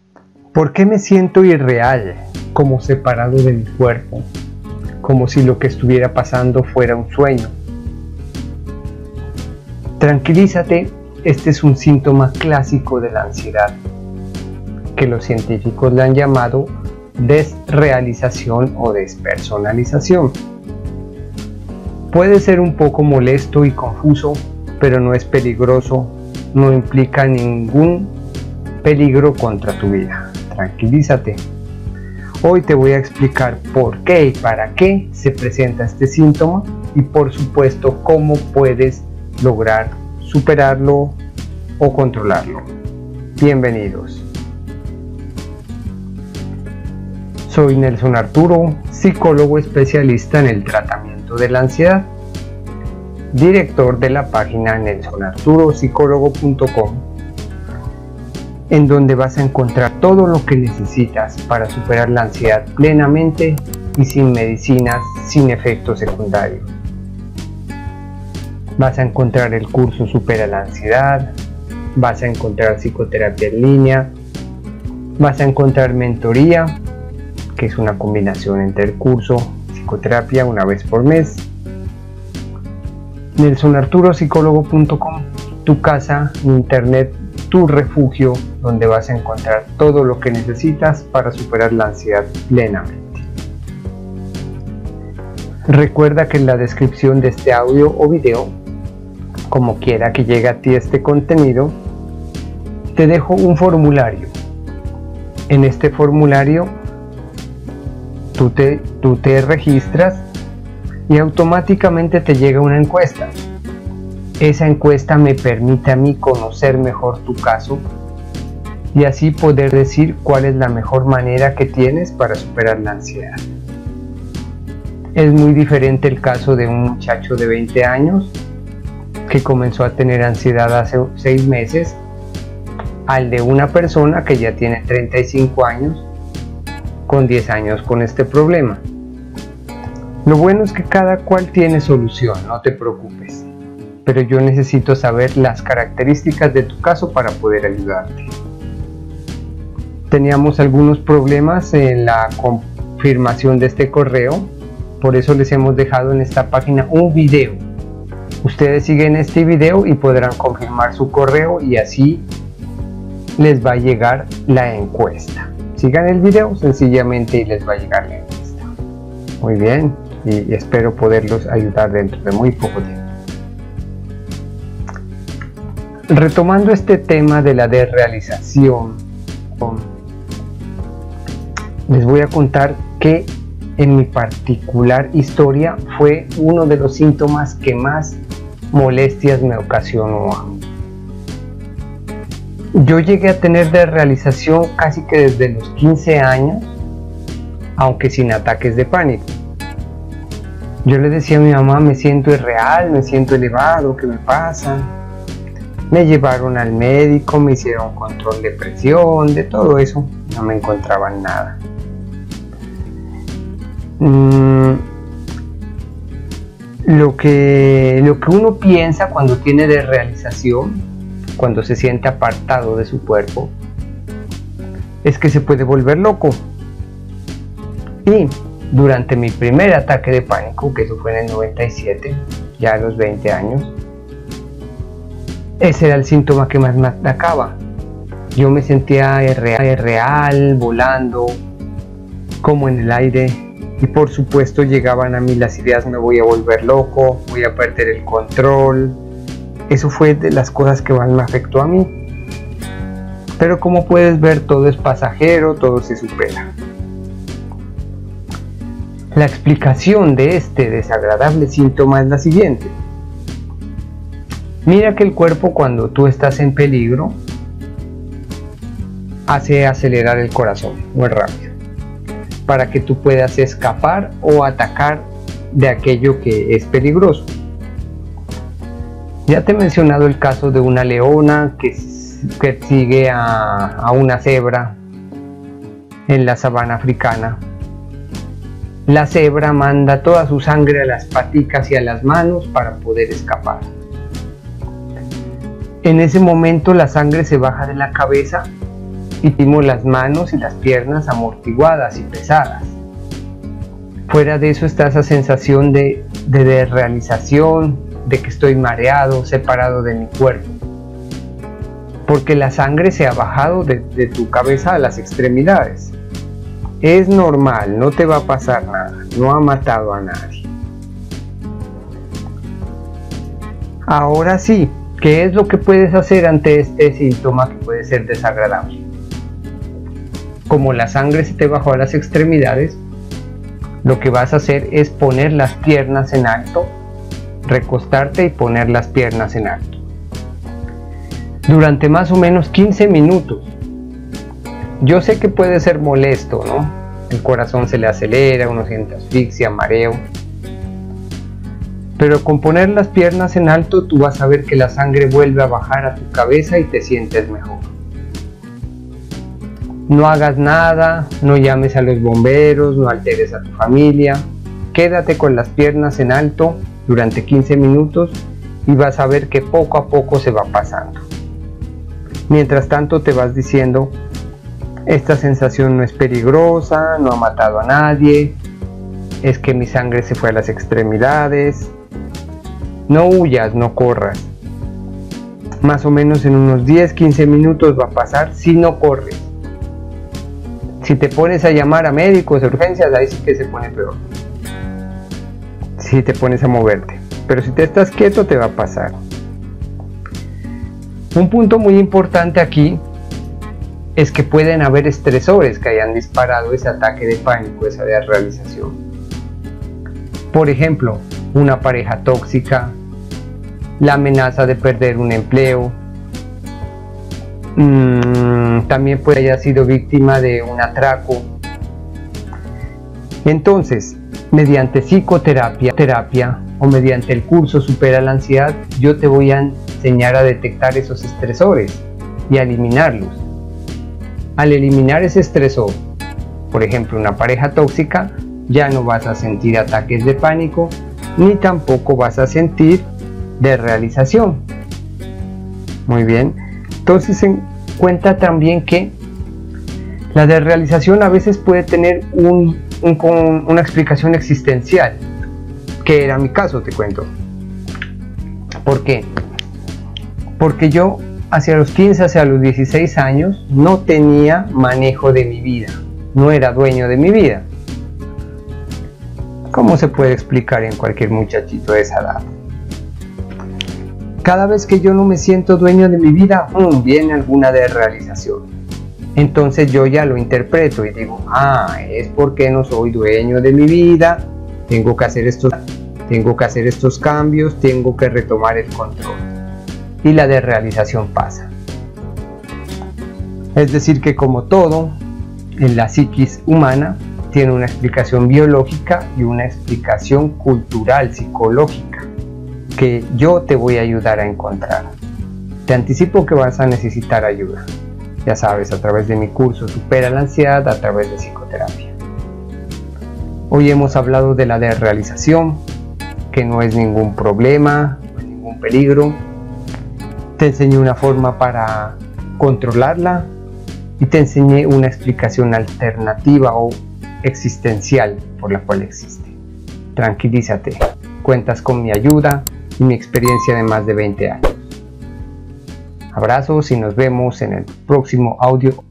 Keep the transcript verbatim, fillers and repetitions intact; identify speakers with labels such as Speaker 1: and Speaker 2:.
Speaker 1: ¿Por qué me siento irreal, como separado de mi cuerpo, como si lo que estuviera pasando fuera un sueño? Tranquilízate, este es un síntoma clásico de la ansiedad, que los científicos le han llamado desrealización o despersonalización. Puede ser un poco molesto y confuso, pero no es peligroso, no implica ningún peligro contra tu vida. Tranquilízate. Hoy te voy a explicar por qué y para qué se presenta este síntoma y por supuesto cómo puedes lograr superarlo o controlarlo. Bienvenidos. Soy Nelson Arturo, psicólogo especialista en el tratamiento de la ansiedad, director de la página nelson arturo psicólogo punto com, en donde vas a encontrar todo lo que necesitas para superar la ansiedad plenamente y sin medicinas, sin efectos secundarios. Vas a encontrar el curso Supera la Ansiedad, vas a encontrar psicoterapia en línea, vas a encontrar mentoría, que es una combinación entre el curso, psicoterapia una vez por mes. nelson arturo psicólogo punto com, tu casa, internet, tu refugio, donde vas a encontrar todo lo que necesitas para superar la ansiedad plenamente. Recuerda que en la descripción de este audio o video, como quiera que llegue a ti este contenido, te dejo un formulario. En este formulario tú te, tú te registras y automáticamente te llega una encuesta. Esa encuesta me permite a mí conocer mejor tu caso y así poder decir cuál es la mejor manera que tienes para superar la ansiedad. Es muy diferente el caso de un muchacho de veinte años que comenzó a tener ansiedad hace seis meses al de una persona que ya tiene treinta y cinco años con diez años con este problema. Lo bueno es que cada cual tiene solución, no te preocupes, pero yo necesito saber las características de tu caso para poder ayudarte. Teníamos algunos problemas en la confirmación de este correo, por eso les hemos dejado en esta página un video. Ustedes siguen este video y podrán confirmar su correo y así les va a llegar la encuesta. Sigan el video sencillamente y les va a llegar la encuesta. Muy bien, y espero poderlos ayudar dentro de muy poco tiempo. Retomando este tema de la desrealización, les voy a contar que en mi particular historia fue uno de los síntomas que más molestias me ocasionó a mí. Yo llegué a tener desrealización casi que desde los quince años, aunque sin ataques de pánico. Yo le decía a mi mamá, me siento irreal, me siento elevado, ¿qué me pasa? Me llevaron al médico, me hicieron control de presión, de todo eso, no me encontraban nada. Mm, lo que, lo que uno piensa cuando tiene desrealización, cuando se siente apartado de su cuerpo, es que se puede volver loco. Y durante mi primer ataque de pánico, que eso fue en el noventa y siete, ya a los veinte años, ese era el síntoma que más me atacaba. Yo me sentía irreal, irreal, volando, como en el aire, y por supuesto llegaban a mí las ideas, me voy a volver loco, voy a perder el control. Eso fue de las cosas que más me afectó a mí. Pero como puedes ver, todo es pasajero, todo se supera. La explicación de este desagradable síntoma es la siguiente. Mira que el cuerpo, cuando tú estás en peligro, hace acelerar el corazón muy rápido para que tú puedas escapar o atacar de aquello que es peligroso. Ya te he mencionado el caso de una leona que persigue a, a una cebra en la sabana africana. La cebra manda toda su sangre a las paticas y a las manos para poder escapar. En ese momento la sangre se baja de la cabeza y tengo las manos y las piernas amortiguadas y pesadas. Fuera de eso está esa sensación de, de desrealización, de que estoy mareado, separado de mi cuerpo. Porque la sangre se ha bajado de, de tu cabeza a las extremidades. Es normal, no te va a pasar nada, no ha matado a nadie. Ahora sí, ¿qué es lo que puedes hacer ante este síntoma que puede ser desagradable? Como la sangre se te bajó a las extremidades, lo que vas a hacer es poner las piernas en alto, recostarte y poner las piernas en alto. Durante más o menos quince minutos. Yo sé que puede ser molesto, ¿no? El corazón se le acelera, uno siente asfixia, mareo. Pero con poner las piernas en alto tú vas a ver que la sangre vuelve a bajar a tu cabeza y te sientes mejor. No hagas nada, no llames a los bomberos, no alteres a tu familia. Quédate con las piernas en alto durante quince minutos y vas a ver que poco a poco se va pasando. Mientras tanto te vas diciendo, esta sensación no es peligrosa, no ha matado a nadie, es que mi sangre se fue a las extremidades. No huyas, no corras. Más o menos en unos diez a quince minutos va a pasar si no corres. Si te pones a llamar a médicos de urgencias, ahí sí que se pone peor. Si te pones a moverte. Pero si te estás quieto te va a pasar. Un punto muy importante aquí es que pueden haber estresores que hayan disparado ese ataque de pánico, esa desrealización. Por ejemplo, una pareja tóxica, la amenaza de perder un empleo, mmm, también puede haber sido víctima de un atraco. Entonces, mediante psicoterapia terapia, o mediante el curso Supera la Ansiedad, yo te voy a enseñar a detectar esos estresores y a eliminarlos. Al eliminar ese estresor, por ejemplo una pareja tóxica, ya no vas a sentir ataques de pánico ni tampoco vas a sentir desrealización. Muy bien, entonces en cuenta también que la desrealización a veces puede tener un, un, una explicación existencial, que era mi caso, te cuento. ¿Por qué? Porque yo hacia los quince, hacia los dieciséis años no tenía manejo de mi vida, no era dueño de mi vida. ¿Cómo se puede explicar en cualquier muchachito de esa edad? Cada vez que yo no me siento dueño de mi vida, ¡um!, viene alguna desrealización. Entonces yo ya lo interpreto y digo, ah, es porque no soy dueño de mi vida, tengo que hacer estos, tengo que hacer estos cambios, tengo que retomar el control. Y la desrealización pasa. Es decir que como todo, en la psiquis humana tiene una explicación biológica y una explicación cultural, psicológica, que yo te voy a ayudar a encontrar. Te anticipo que vas a necesitar ayuda. Ya sabes, a través de mi curso Supera la Ansiedad, a través de psicoterapia. Hoy hemos hablado de la desrealización, que no es ningún problema, no es ningún peligro. Te enseñé una forma para controlarla y te enseñé una explicación alternativa o existencial por la cual existe. Tranquilízate, cuentas con mi ayuda y mi experiencia de más de veinte años. Abrazos y nos vemos en el próximo audio